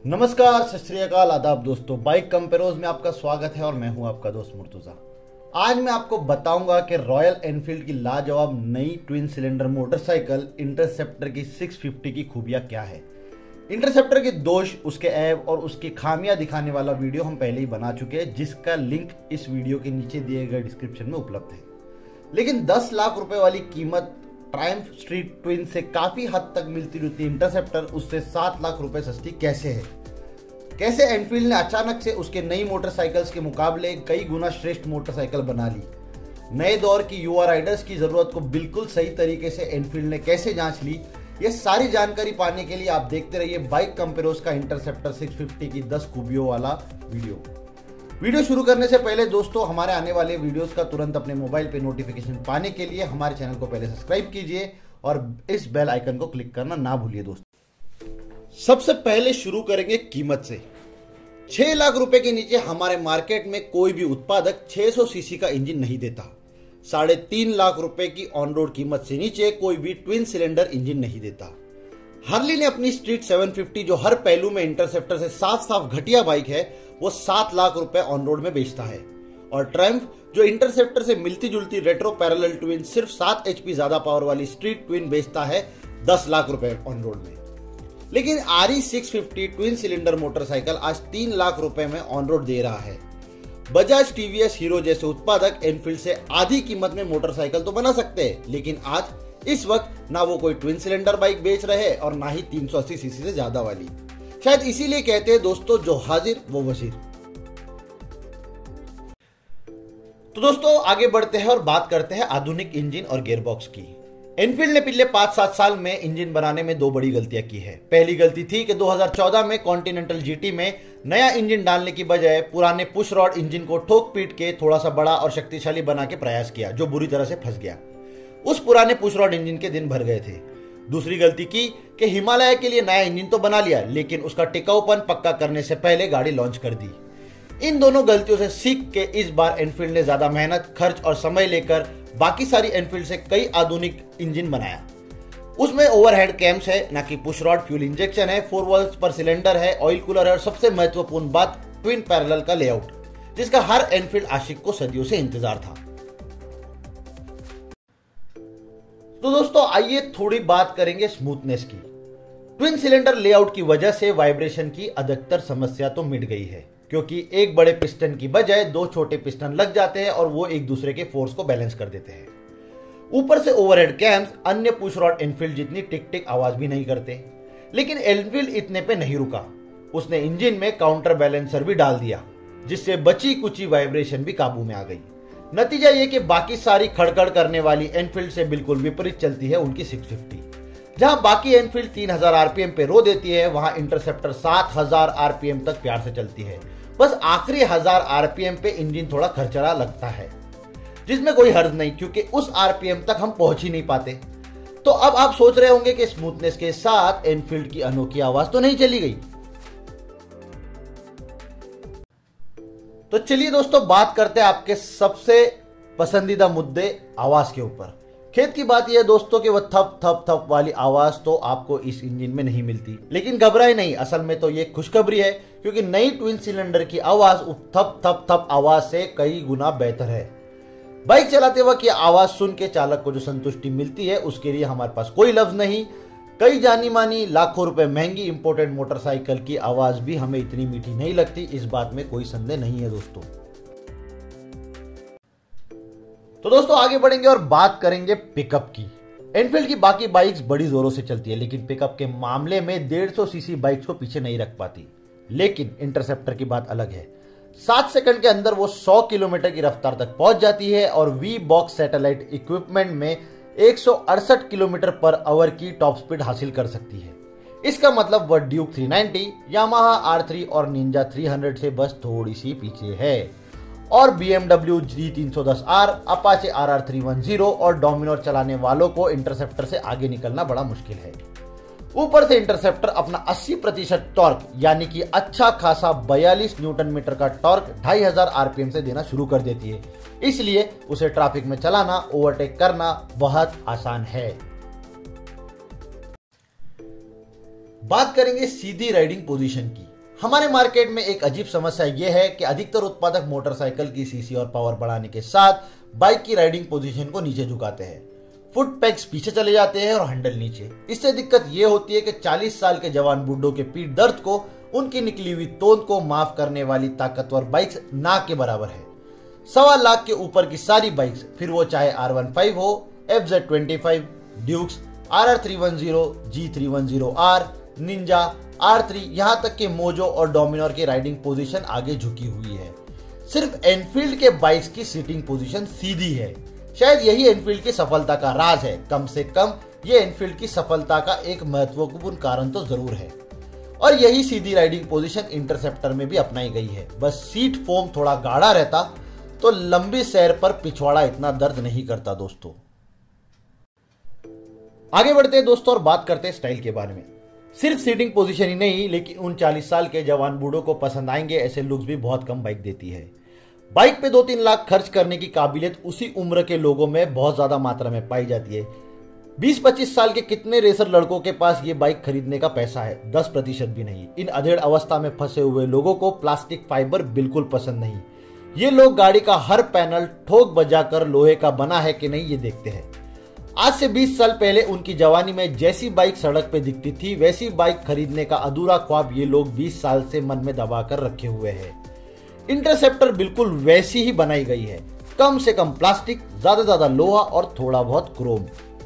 नमस्कार, सत श्री अकाल, आदाब दोस्तों। बाइक कंपेरोज में आपका स्वागत है और मैं हूं आपका दोस्त मुर्तुजा। आज मैं आपको बताऊंगा कि रॉयल एनफील्ड की लाजवाब नई ट्विन सिलेंडर मोटरसाइकिल इंटरसेप्टर की 650 की खूबियां क्या है। इंटरसेप्टर के दोष, उसके ऐब और उसकी खामियां दिखाने वाला वीडियो हम पहले ही बना चुके हैं, जिसका लिंक इस वीडियो के नीचे दिए गए डिस्क्रिप्शन में उपलब्ध है। लेकिन 10 लाख रुपए वाली कीमत ट्रायम्फ स्ट्रीट ट्विन से काफी हद तक मिलती जुलती इंटरसेप्टर उससे 7 लाख रुपए सस्ती कैसे है। कैसे एनफील्ड ने अचानक से उसके नई मोटरसाइकिल्स के मुकाबले कई गुना श्रेष्ठ मोटरसाइकिल बना ली। नए दौर की युवा राइडर्स की जरूरत को बिल्कुल सही तरीके से एनफील्ड ने कैसे जांच ली, ये सारी जानकारी पाने के लिए आप देखते रहिए बाइक कंपेरोज का इंटरसेप्टर 650 की 10 खूबियों वाला वीडियो शुरू करने से पहले दोस्तों, हमारे आने वाले वीडियोस का तुरंत अपने मोबाइल पे नोटिफिकेशन पाने के लिए हमारे चैनल को पहले सब्सक्राइब कीजिए और इस बेल आइकन को क्लिक करना ना भूलिए दोस्तों। सबसे पहले शुरू करेंगे कीमत से। 6 लाख रुपए के नीचे हमारे मार्केट में कोई भी उत्पादक 600 सीसी का इंजन नहीं देता। 3.5 लाख रुपए की ऑन रोड कीमत से नीचे कोई भी ट्विन सिलेंडर इंजन नहीं देता। हार्ली ने अपनी स्ट्रीट 750, जो हर पहलू में इंटरसेप्टर से साफ साफ घटिया बाइक है, वो 7 लाख रुपए ऑन रोड में बेचता है। और ट्रायम्फ, जो इंटरसेप्टर से मिलती जुलती रेट्रो पैरेलल ट्विन सिर्फ 7 HP ज्यादा पावर वाली स्ट्रीट ट्विन बेचता है 10 लाख रुपए ऑन रोड में। लेकिन RE 650 ट्विन सिलेंडर मोटरसाइकिल आज 3 लाख रुपए में ऑन रोड दे रहा है। बजाज, TVS, हीरो जैसे उत्पादक एनफील्ड से आधी कीमत में मोटरसाइकिल तो बना सकते हैं, लेकिन आज इस वक्त ना वो कोई ट्विन सिलेंडर बाइक बेच रहे हैं और ना ही 380 सीसी से ज्यादा वाली। शायद इसीलिए कहते हैं दोस्तों, जो हाजिर वो वजीर। तो दोस्तों आगे बढ़ते हैं और बात करते हैं आधुनिक इंजन और गियरबॉक्स की। एनफील्ड ने पिछले 5-7 साल में इंजन बनाने में 2 बड़ी गलतियां की है। पहली गलती थी कि 2014 में कॉन्टिनेंटल GT में नया इंजन डालने की बजाय पुराने पुश रॉड इंजन को ठोक पीट के थोड़ा सा बड़ा और शक्तिशाली बना के प्रयास किया, जो बुरी तरह से फंस गया। उस पुराने पुश रॉड इंजन के दिन भर गए थे। दूसरी गलती की कि हिमालय के लिए नया इंजन तो बना लिया, लेकिन उसका टिकाऊपन पक्का करने से पहले गाड़ी लॉन्च कर दी। इन दोनों गलतियों से सीख के इस बार एनफील्ड ने ज्यादा मेहनत, खर्च और समय लेकर बाकी सारी एनफील्ड से कई आधुनिक इंजन बनाया। उसमें ओवरहेड कैम्स है, ना कि पुश रॉड, फ्यूल इंजेक्शन है, 4 वॉल्व्स पर सिलेंडर है, ऑयल कूलर है और सबसे महत्वपूर्ण बात ट्विन पैरेलल का लेआउट, जिसका हर एनफील्ड आशिक को सदियों से इंतजार था। तो दोस्तों आइए थोड़ी बात करेंगे स्मूथनेस की। ट्विन सिलेंडर लेआउट की वजह से वाइब्रेशन की अधिकतर समस्या तो मिट गई है, क्योंकि एक बड़े पिस्टन की बजाय 2 छोटे पिस्टन लग जाते हैं और वो एक दूसरे के फोर्स को बैलेंस कर देते हैं। ऊपर से ओवरहेड कैम्स अन्य पुश रॉड एनफील्ड जितनी टिक टिक आवाज भी नहीं करते। लेकिन एनफील्ड इतने पे नहीं रुका, उसने इंजन में काउंटर बैलेंसर भी डाल दिया, जिससे बची कुची वाइब्रेशन भी काबू में आ गई। नतीजा ये कि बाकी सारी खड़खड़ करने वाली एनफील्ड से बिल्कुल विपरीत चलती है उनकी 650। जहां बाकी एनफील्ड 3000 RPM पे रो देती है, वहां इंटरसेप्टर 7000 RPM तक प्यार से चलती है। बस आखिरी 1000 RPM पे इंजन थोड़ा खरचरा लगता है, जिसमें कोई हर्ज नहीं, क्योंकि उस RPM तक हम पहुंच ही नहीं पाते। तो अब आप सोच रहे होंगे कि स्मूथनेस के साथ एनफील्ड की अनोखी आवाज तो नहीं चली गई। तो चलिए दोस्तों बात करते हैं आपके सबसे पसंदीदा मुद्दे, आवाज के ऊपर। खेत की बात यह है दोस्तों कि वह थप थप थप वाली आवाज तो आपको इस इंजन में नहीं मिलती। लेकिन घबराए नहीं, असल में तो ये खुशखबरी है, क्योंकि नई ट्विन सिलेंडर की आवाज थप थप थप आवाज से कई गुना बेहतर है। बाइक चलाते वक्त यह आवाज सुन के चालक को जो संतुष्टि मिलती है, उसके लिए हमारे पास कोई लफ्ज नहीं। कई जानी मानी लाखों रुपए महंगी इंपोर्टेड मोटरसाइकिल की आवाज भी हमें इतनी मीठी नहीं लगती, इस बात में कोई संदेह नहीं है दोस्तों। तो दोस्तों आगे बढ़ेंगे और बात करेंगे पिकअप की। एनफील्ड की बाकी बाइक्स बड़ी जोरों से चलती है, लेकिन पिकअप के मामले में 150 सीसी बाइक्स को पीछे नहीं रख पाती। लेकिन इंटरसेप्टर की बात अलग है। 7 सेकंड के अंदर वो 100 किलोमीटर की रफ्तार तक पहुंच जाती है और वी बॉक्स सैटेलाइट इक्विपमेंट में 168 किलोमीटर पर आवर की टॉप स्पीड हासिल कर सकती है। इसका मतलब वह ड्यूक 390, यामाहा R3 और निंजा 300 से बस थोड़ी सी पीछे है। और BMW G310R, अपाचे RR310 और डोमिनोर चलाने वालों को इंटरसेप्टर से आगे निकलना बड़ा मुश्किल है। ऊपर से इंटरसेप्टर अपना 80% टॉर्क, यानी कि अच्छा खासा 42 न्यूटन मीटर का टॉर्क 2500 RPM से देना शुरू कर देती है। इसलिए उसे ट्रैफिक में चलाना, ओवरटेक करना बहुत आसान है। बात करेंगे सीधी राइडिंग पोजीशन की। हमारे मार्केट में एक अजीब समस्या यह है कि अधिकतर उत्पादक मोटरसाइकिल की सीसी और पावर बढ़ाने के साथ बाइक की राइडिंग पोजीशन को नीचे झुकाते हैं, फुट पैक्स पीछे चले जाते हैं और हैंडल नीचे। इससे दिक्कत यह होती है कि 40 साल के जवान बूढ़ों के पीठ दर्द को उनकी निकली हुई तोंद को माफ करने वाली ताकतवर बाइक्स ना के बराबर है। 1.25 लाख के ऊपर की सारी बाइक्स, फिर वो चाहे R15 हो, FZ25, dukes, RR310, G310R, Ninja, R3, यहां तक कि मोजो और डोमिनोर की राइडिंग पोजीशन आगे झुकी हुई है। सिर्फ एनफील्ड के बाइक्स की सीटिंग पोजीशन सीधी है। शायद यही एनफील्ड की सफलता का राज है। कम से कम ये एनफील्ड की सफलता का एक महत्वपूर्ण कारण तो जरूर है। और यही सीधी राइडिंग पोजीशन इंटरसेप्टर में भी अपनाई गई है। बस सीट फोम थोड़ा गाढ़ा रहता तो लंबी सैर पर पिछवाड़ा इतना दर्द नहीं करता दोस्तों। आगे बढ़ते हैं दोस्तों और बात करते हैं स्टाइल के बारे में। सिर्फ सीटिंग पोजीशन ही नहीं, लेकिन उन 40 साल के जवान बूढ़ों को पसंद आएंगे ऐसे लुक्स भी बहुत कम बाइक देती है। बाइक पे 2-3 लाख खर्च करने की काबिलियत उसी उम्र के लोगों में बहुत ज्यादा मात्रा में पाई जाती है। 20-25 साल के कितने रेसर लड़कों के पास ये बाइक खरीदने का पैसा है? 10% भी नहीं। इन अधेड़ अवस्था में फंसे हुए लोगों को प्लास्टिक फाइबर बिल्कुल पसंद नहीं। ये लोग गाड़ी का हर पैनल ठोक बजाकर लोहे का बना है कि नहीं ये देखते हैं। आज से 20 साल पहले उनकी जवानी में जैसी बाइक सड़क पे दिखती थी वैसी बाइक खरीदने का अधूरा ख्वाब ये लोग 20 साल से मन में दबाकर रखे हुए हैं। इंटरसेप्टर बिल्कुल वैसी ही बनाई गई है। कम से कम प्लास्टिक, ज्यादा लोहा और थोड़ा बहुत क्रोम।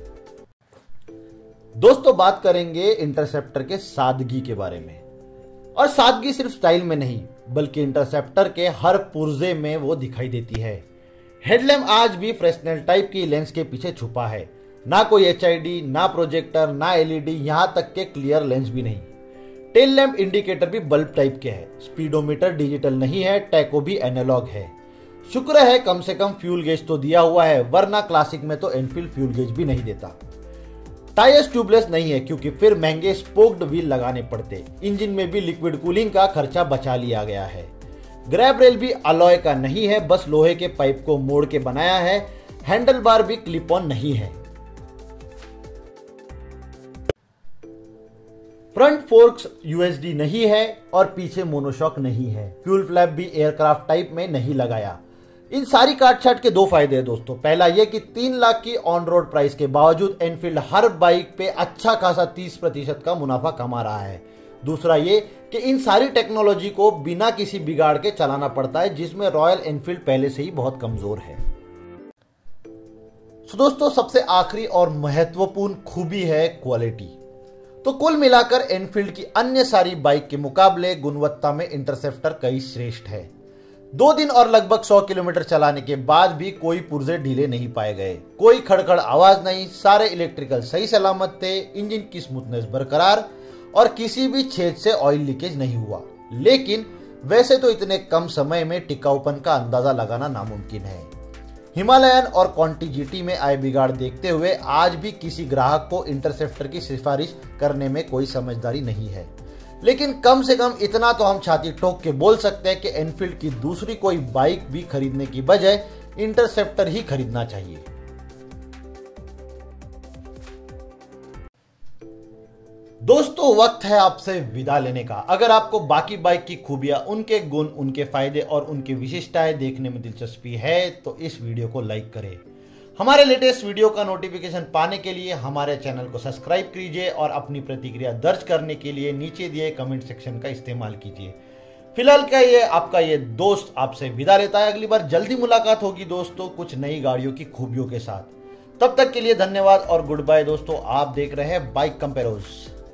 दोस्तों बात करेंगे इंटरसेप्टर के सादगी के बारे में। और सादगी सिर्फ स्टाइल में नहीं बल्कि इंटरसेप्टर के हर पुर्जे में वो दिखाई देती है। हेडलैम्प आज भी फ्रेस्नेल टाइप की लेंस के पीछे छुपा है। ना कोई HID, ना प्रोजेक्टर, ना LED, यहां तक के क्लियर लेंस भी नहीं। टेल लैंप इंडिकेटर भी बल्ब टाइप के है। स्पीडोमीटर डिजिटल नहीं है, टैको भी एनालॉग है। शुक्र है कम से कम फ्यूल गेज तो दिया हुआ है, वरना क्लासिक में तो एनफील्ड फ्यूल गेज भी नहीं देता। टायर्स ट्यूबलेस नहीं है क्योंकि फिर महंगे स्पोक्ड व्हील लगाने पड़ते। इंजन में भी लिक्विड कूलिंग का खर्चा बचा लिया गया है। ग्रैब रेल भी अलॉय का नहीं है, बस लोहे के पाइप को मोड़ के बनाया है। हैंडल बार भी क्लिप ऑन नहीं है। फ्रंट फोर्क्स USD नहीं है और पीछे मोनोशॉक नहीं है। फ्यूल फ्लैप भी एयरक्राफ्ट टाइप में नहीं लगाया। इन सारी काटछाट के 2 फायदे हैं दोस्तों। पहला यह कि 3 लाख की ऑन रोड प्राइस के बावजूद एनफील्ड हर बाइक पे अच्छा खासा 30% का मुनाफा कमा रहा है। दूसरा ये कि इन सारी टेक्नोलॉजी को बिना किसी बिगाड़ के चलाना पड़ता है, जिसमें रॉयल एनफील्ड पहले से ही बहुत कमजोर है। तो दोस्तों सबसे आखिरी और महत्वपूर्ण खूबी है क्वालिटी। तो कुल मिलाकर एनफील्ड की अन्य सारी बाइक के मुकाबले गुणवत्ता में इंटरसेप्टर कई श्रेष्ठ है। 2 दिन और लगभग 100 किलोमीटर चलाने के बाद भी कोई पुर्जे ढीले नहीं पाए गए, कोई खड़खड़ आवाज नहीं, सारे इलेक्ट्रिकल सही सलामत थे, इंजन की स्मूथनेस बरकरार और किसी भी छेद से ऑयल लीकेज नहीं हुआ। लेकिन वैसे तो इतने कम समय में टिकाऊपन का अंदाजा लगाना नामुमकिन है। हिमालयन और कॉन्टी GT में आए बिगाड़ देखते हुए आज भी किसी ग्राहक को इंटरसेप्टर की सिफारिश करने में कोई समझदारी नहीं है। लेकिन कम से कम इतना तो हम छाती ठोक के बोल सकते हैं कि एनफील्ड की दूसरी कोई बाइक भी खरीदने की बजाय इंटरसेप्टर ही खरीदना चाहिए। दोस्तों वक्त है आपसे विदा लेने का। अगर आपको बाकी बाइक की खूबियां, उनके गुण, उनके फायदे और उनकी विशिष्टताएं देखने में दिलचस्पी है तो इस वीडियो को लाइक करें। हमारे लेटेस्ट वीडियो का नोटिफिकेशन पाने के लिए हमारे चैनल को सब्सक्राइब कीजिए और अपनी प्रतिक्रिया दर्ज करने के लिए नीचे दिए कमेंट सेक्शन का इस्तेमाल कीजिए। फिलहाल आपका ये दोस्त आपसे विदा लेता है। अगली बार जल्दी मुलाकात होगी दोस्तों कुछ नई गाड़ियों की खूबियों के साथ। तब तक के लिए धन्यवाद और गुड बाय दोस्तों। आप देख रहे हैं बाइक कंपेरोज।